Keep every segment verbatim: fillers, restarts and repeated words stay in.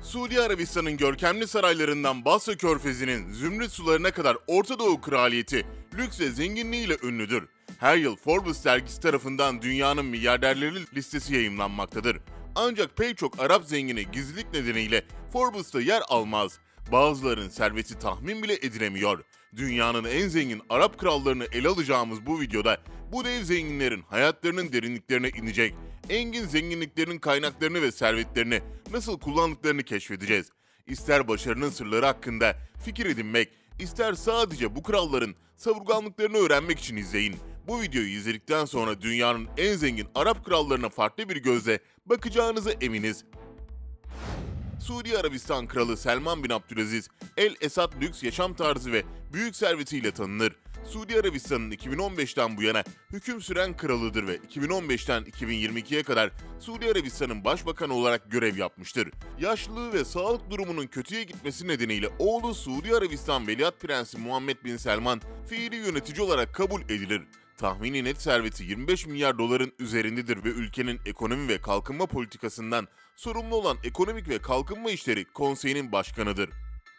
Suudi Arabistan'ın görkemli saraylarından Basra Körfezi'nin zümrüt sularına kadar Orta Doğu kraliyeti lüks ve zenginliğiyle ünlüdür. Her yıl Forbes dergisi tarafından dünyanın milyarderleri listesi yayımlanmaktadır. Ancak pek çok Arap zengini gizlilik nedeniyle Forbes'ta yer almaz. Bazılarının serveti tahmin bile edilemiyor. Dünyanın en zengin Arap krallarını ele alacağımız bu videoda bu dev zenginlerin hayatlarının derinliklerine inecek, engin zenginliklerinin kaynaklarını ve servetlerini nasıl kullandıklarını keşfedeceğiz. İster başarının sırları hakkında fikir edinmek, ister sadece bu kralların savurganlıklarını öğrenmek için izleyin. Bu videoyu izledikten sonra dünyanın en zengin Arap krallarına farklı bir gözle bakacağınıza eminiz. Suudi Arabistan Kralı Selman bin Abdülaziz, El Esad lüks yaşam tarzı ve büyük servetiyle tanınır. Suudi Arabistan'ın iki bin on beşten bu yana hüküm süren kralıdır ve iki bin on beşten iki bin yirmi ikiye kadar Suudi Arabistan'ın başbakanı olarak görev yapmıştır. Yaşlılığı ve sağlık durumunun kötüye gitmesi nedeniyle oğlu Suudi Arabistan Veliaht Prensi Muhammed bin Selman fiili yönetici olarak kabul edilir. Tahmini net serveti yirmi beş milyar doların üzerindedir ve ülkenin ekonomi ve kalkınma politikasından sorumlu olan Ekonomik ve Kalkınma İşleri Konseyi'nin başkanıdır.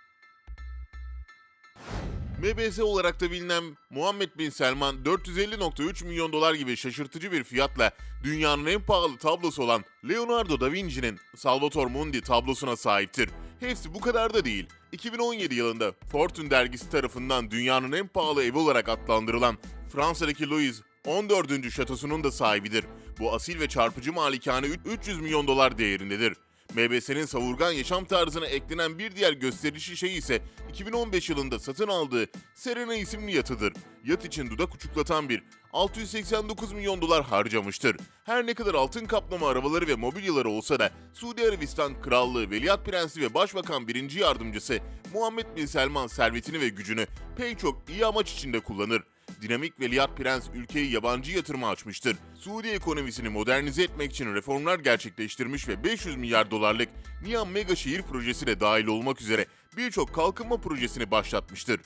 M B S olarak da bilinen Muhammed bin Selman dört yüz elli virgül üç milyon dolar gibi şaşırtıcı bir fiyatla dünyanın en pahalı tablosu olan Leonardo da Vinci'nin Salvator Mundi tablosuna sahiptir. Hepsi bu kadar da değil. iki bin on yedi yılında Fortune dergisi tarafından dünyanın en pahalı evi olarak adlandırılan Fransa'daki Louis on dördüncü şatosunun da sahibidir. Bu asil ve çarpıcı malikane üç yüz milyon dolar değerindedir. M B S'nin savurgan yaşam tarzına eklenen bir diğer gösterişli şey ise iki bin on beş yılında satın aldığı Serena isimli yatıdır. Yat için dudak uçuklatan bir altı yüz seksen dokuz milyon dolar harcamıştır. Her ne kadar altın kaplama arabaları ve mobilyaları olsa da Suudi Arabistan Krallığı Veliaht Prensi ve Başbakan birinci Yardımcısı Muhammed bin Selman servetini ve gücünü pek çok iyi amaç içinde kullanır. Dinamik Veliaht Prens ülkeyi yabancı yatırıma açmıştır. Suudi ekonomisini modernize etmek için reformlar gerçekleştirmiş ve beş yüz milyar dolarlık Niyan Mega Şehir Projesi de dahil olmak üzere birçok kalkınma projesini başlatmıştır.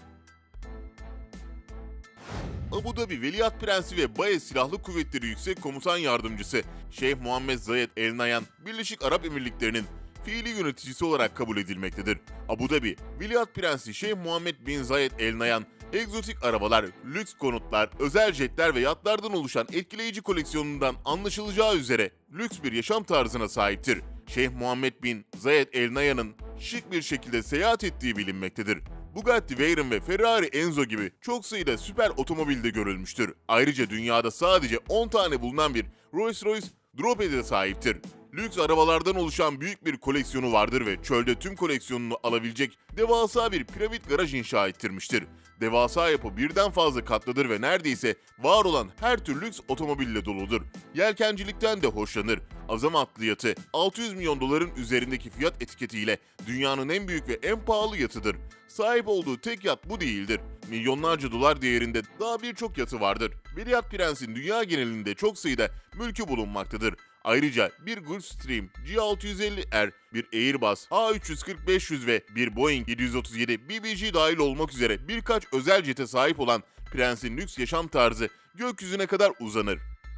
Abu Dhabi Veliaht Prensi ve Baye Silahlı Kuvvetleri Yüksek Komutan Yardımcısı Şeyh Muhammed Zayed El Nahyan, Birleşik Arap Emirlikleri'nin fiili yöneticisi olarak kabul edilmektedir. Abu Dhabi Veliaht Prensi Şeyh Muhammed bin Zayed El Nahyan, egzotik arabalar, lüks konutlar, özel jetler ve yatlardan oluşan etkileyici koleksiyonundan anlaşılacağı üzere lüks bir yaşam tarzına sahiptir. Şeyh Muhammed bin Zayed El Nahyan'ın şık bir şekilde seyahat ettiği bilinmektedir. Bugatti Veyron ve Ferrari Enzo gibi çok sayıda süper otomobilde görülmüştür. Ayrıca dünyada sadece on tane bulunan bir Rolls-Royce Dropede'e sahiptir. Lüks arabalardan oluşan büyük bir koleksiyonu vardır ve çölde tüm koleksiyonunu alabilecek devasa bir piramit garaj inşa ettirmiştir. Devasa yapı birden fazla katlıdır ve neredeyse var olan her tür lüks otomobille doludur. Yelkencilikten de hoşlanır. Azamatlı yatı altı yüz milyon doların üzerindeki fiyat etiketiyle dünyanın en büyük ve en pahalı yatıdır. Sahip olduğu tek yat bu değildir. Milyonlarca dolar değerinde daha birçok yatı vardır. Veliaht Prens'in dünya genelinde çok sayıda mülkü bulunmaktadır. Ayrıca bir Gulfstream G altı yüz elli R, bir Airbus A üç yüz kırk beş yüz ve bir Boeing yedi yüz otuz yedi B B G dahil olmak üzere birkaç özel jete sahip olan Prens'in lüks yaşam tarzı gökyüzüne kadar uzanır.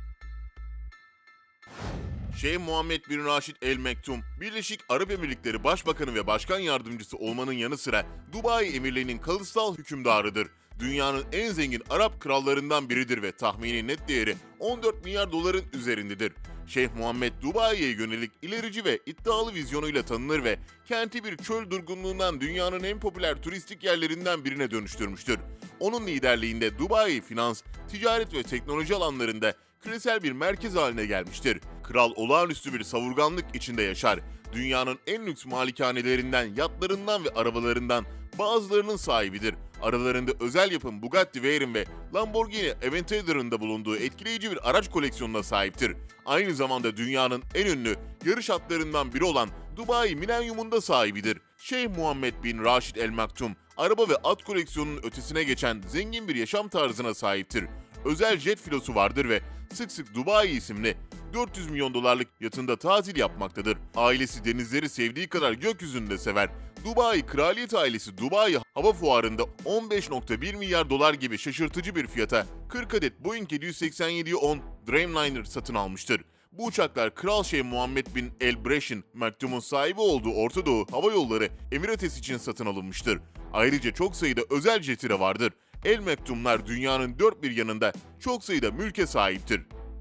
Şeyh Muhammed bin Raşid El Mektum, Birleşik Arap Emirlikleri Başbakanı ve Başkan Yardımcısı olmanın yanı sıra Dubai Emirliği'nin kalıtsal hükümdarıdır. Dünyanın en zengin Arap krallarından biridir ve tahmini net değeri on dört milyar doların üzerindedir. Şeyh Muhammed Dubai'ye yönelik ilerici ve iddialı vizyonuyla tanınır ve kenti bir çöl durgunluğundan dünyanın en popüler turistik yerlerinden birine dönüştürmüştür. Onun liderliğinde Dubai finans, ticaret ve teknoloji alanlarında küresel bir merkez haline gelmiştir. Kral olağanüstü bir savurganlık içinde yaşar. Dünyanın en lüks malikanelerinden, yatlarından ve arabalarından bazılarının sahibidir. Aralarında özel yapım Bugatti Veyron ve Lamborghini Aventador'ın da bulunduğu etkileyici bir araç koleksiyonuna sahiptir. Aynı zamanda dünyanın en ünlü yarış atlarından biri olan Dubai Millennium'un da sahibidir. Şeyh Muhammed bin Raşid El Maktum, araba ve at koleksiyonunun ötesine geçen zengin bir yaşam tarzına sahiptir. Özel jet filosu vardır ve sık sık Dubai isimli dört yüz milyon dolarlık yatında tatil yapmaktadır. Ailesi denizleri sevdiği kadar gökyüzünü de sever. Dubai Kraliyet ailesi Dubai Hava Fuarı'nda on beş virgül bir milyar dolar gibi şaşırtıcı bir fiyata kırk adet Boeing yedi yüz seksen yedi on Dreamliner satın almıştır. Bu uçaklar Kral Şeyh Muhammed bin El-Breş'in mektumun sahibi olduğu Orta Doğu Hava Yolları Emirates için satın alınmıştır. Ayrıca çok sayıda özel jeti de vardır. El Mektumlar dünyanın dört bir yanında çok sayıda mülke sahiptir.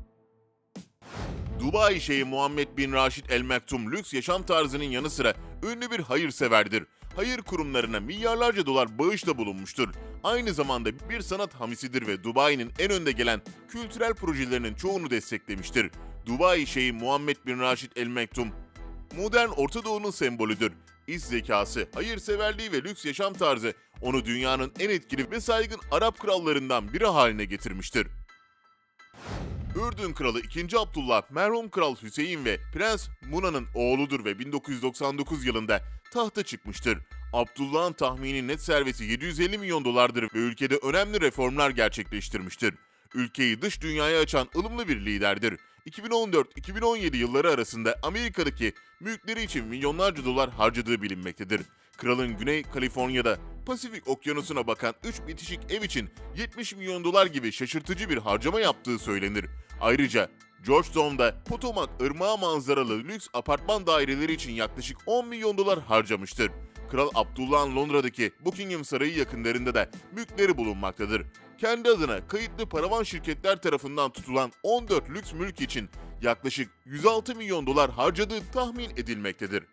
Dubai Şeyhi Muhammed bin Raşid El Mektum lüks yaşam tarzının yanı sıra ünlü bir hayırseverdir. Hayır kurumlarına milyarlarca dolar bağışta bulunmuştur. Aynı zamanda bir sanat hamisidir ve Dubai'nin en önde gelen kültürel projelerinin çoğunu desteklemiştir. Dubai Şeyhi Muhammed bin Raşid El Mektum, modern Orta Doğu'nun sembolüdür. İş zekası, hayırseverliği ve lüks yaşam tarzı onu dünyanın en etkili ve saygın Arap krallarından biri haline getirmiştir. Ürdün Kralı ikinci. Abdullah, merhum Kral Hüseyin ve Prens Muna'nın oğludur ve bin dokuz yüz doksan dokuz yılında tahta çıkmıştır. Abdullah'ın tahmini net serveti yedi yüz elli milyon dolardır ve ülkede önemli reformlar gerçekleştirmiştir. Ülkeyi dış dünyaya açan ılımlı bir liderdir. iki bin on dört iki bin on yedi yılları arasında Amerika'daki mülkleri için milyonlarca dolar harcadığı bilinmektedir. Kralın Güney Kaliforniya'da Pasifik Okyanusu'na bakan üç bitişik ev için yetmiş milyon dolar gibi şaşırtıcı bir harcama yaptığı söylenir. Ayrıca Georgetown'da Potomac Irmağı manzaralı lüks apartman daireleri için yaklaşık on milyon dolar harcamıştır. Kral Abdullah'ın Londra'daki Buckingham Sarayı yakınlarında da mülkleri bulunmaktadır. Kendi adına kayıtlı paravan şirketler tarafından tutulan on dört lüks mülk için yaklaşık yüz altı milyon dolar harcadığı tahmin edilmektedir.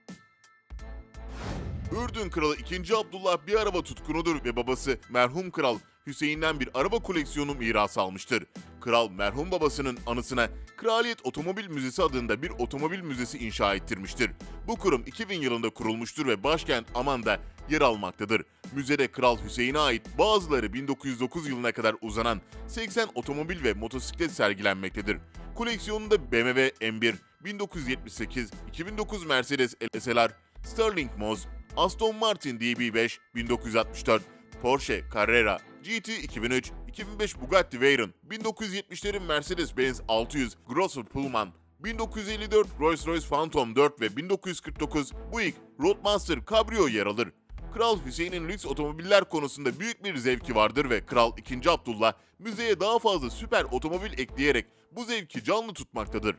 Ürdün Kralı ikinci. Abdullah bir araba tutkunudur ve babası merhum Kral Hüseyin'den bir araba koleksiyonu miras almıştır. Kral merhum babasının anısına Kraliyet Otomobil Müzesi adında bir otomobil müzesi inşa ettirmiştir. Bu kurum iki bin yılında kurulmuştur ve başkent Amman'da yer almaktadır. Müzede Kral Hüseyin'e ait bazıları bin dokuz yüz dokuz yılına kadar uzanan seksen otomobil ve motosiklet sergilenmektedir. Koleksiyonunda B M W M bir, bin dokuz yüz yetmiş sekiz, iki bin dokuz Mercedes S L R, Sterling Moz, Aston Martin D B beş, bin dokuz yüz altmış dört, Porsche Carrera, G T iki bin üç, iki bin beş Bugatti Veyron, bin dokuz yüz yetmişlerin Mercedes-Benz altı yüz, Grosser Pullman, bin dokuz yüz elli dört Rolls-Royce Phantom dört ve bin dokuz yüz kırk dokuz Buick Roadmaster Cabrio yer alır. Kral Hüseyin'in lüks otomobiller konusunda büyük bir zevki vardır ve Kral ikinci. Abdullah müzeye daha fazla süper otomobil ekleyerek bu zevki canlı tutmaktadır.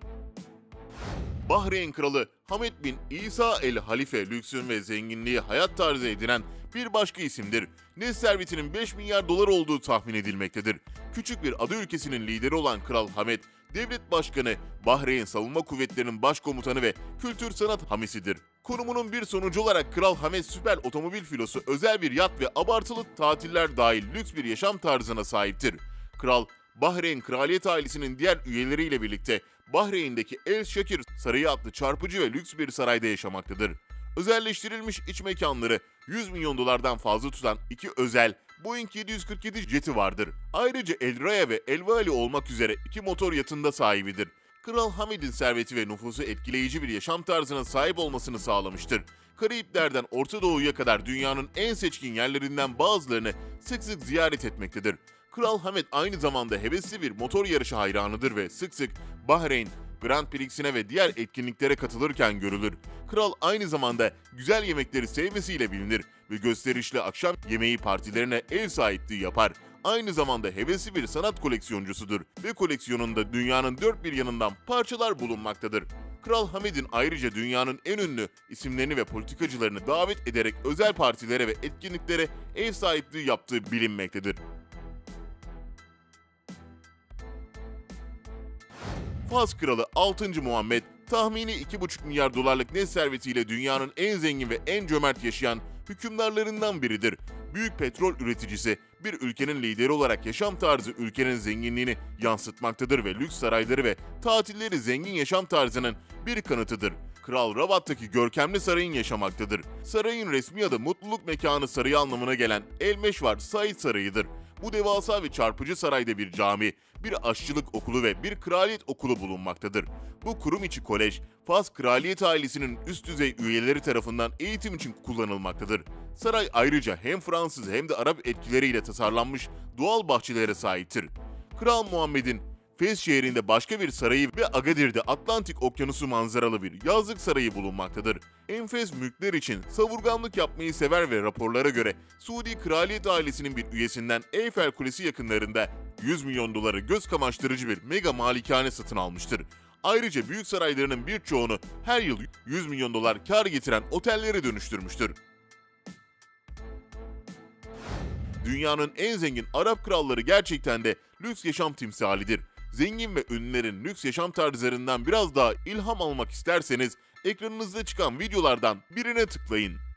Bahreyn Kralı Hamed bin İsa El Halife lüksün ve zenginliği hayat tarzı edinen bir başka isimdir. Net servetinin beş milyar dolar olduğu tahmin edilmektedir. Küçük bir ada ülkesinin lideri olan Kral Hamed, devlet başkanı, Bahreyn Savunma Kuvvetleri'nin başkomutanı ve kültür sanat hamisidir. Konumunun bir sonucu olarak Kral Hamed süper otomobil filosu, özel bir yat ve abartılı tatiller dahil lüks bir yaşam tarzına sahiptir. Kral, Bahreyn Kraliyet ailesinin diğer üyeleriyle birlikte Bahreyn'deki El Şakir Sarayı adlı çarpıcı ve lüks bir sarayda yaşamaktadır. Özelleştirilmiş iç mekanları yüz milyon dolardan fazla tutan iki özel Boeing yedi yüz kırk yedi jeti vardır. Ayrıca El Raya ve El Vali olmak üzere iki motor yatında sahibidir. Kral Hamed'in serveti ve nüfusu etkileyici bir yaşam tarzına sahip olmasını sağlamıştır. Karayipler'den Orta Doğu'ya kadar dünyanın en seçkin yerlerinden bazılarını sık sık ziyaret etmektedir. Kral Hamed aynı zamanda hevesli bir motor yarışı hayranıdır ve sık sık Bahreyn Grand Prix'sine ve diğer etkinliklere katılırken görülür. Kral aynı zamanda güzel yemekleri sevmesiyle bilinir ve gösterişli akşam yemeği partilerine ev sahipliği yapar. Aynı zamanda hevesli bir sanat koleksiyoncusudur ve koleksiyonunda dünyanın dört bir yanından parçalar bulunmaktadır. Kral Hamed'in ayrıca dünyanın en ünlü isimlerini ve politikacılarını davet ederek özel partilere ve etkinliklere ev sahipliği yaptığı bilinmektedir. Fas Kralı altıncı. Muhammed, tahmini iki buçuk milyar dolarlık net servetiyle dünyanın en zengin ve en cömert yaşayan hükümdarlarından biridir. Büyük petrol üreticisi, bir ülkenin lideri olarak yaşam tarzı ülkenin zenginliğini yansıtmaktadır ve lüks sarayları ve tatilleri zengin yaşam tarzının bir kanıtıdır. Kral Rabat'taki görkemli sarayın yaşamaktadır. Sarayın resmi adı mutluluk mekanı sarayı anlamına gelen El Meşvar Said Sarayı'dır. Bu devasa ve çarpıcı sarayda bir cami, bir aşçılık okulu ve bir kraliyet okulu bulunmaktadır. Bu kurum içi kolej, Fas kraliyet ailesinin üst düzey üyeleri tarafından eğitim için kullanılmaktadır. Saray ayrıca hem Fransız hem de Arap etkileriyle tasarlanmış doğal bahçelere sahiptir. Kral Muhammed'in Fez şehrinde başka bir sarayı ve Agadir'de Atlantik Okyanusu manzaralı bir yazlık sarayı bulunmaktadır. Enfes mülkler için savurganlık yapmayı sever ve raporlara göre Suudi kraliyet ailesinin bir üyesinden Eyfel Kulesi yakınlarında yüz milyon doları göz kamaştırıcı bir mega malikane satın almıştır. Ayrıca büyük saraylarının birçoğunu her yıl yüz milyon dolar kar getiren otellere dönüştürmüştür. Dünyanın en zengin Arap kralları gerçekten de lüks yaşam timsalidir. Zengin ve ünlülerin lüks yaşam tarzlarından biraz daha ilham almak isterseniz ekranınızda çıkan videolardan birine tıklayın.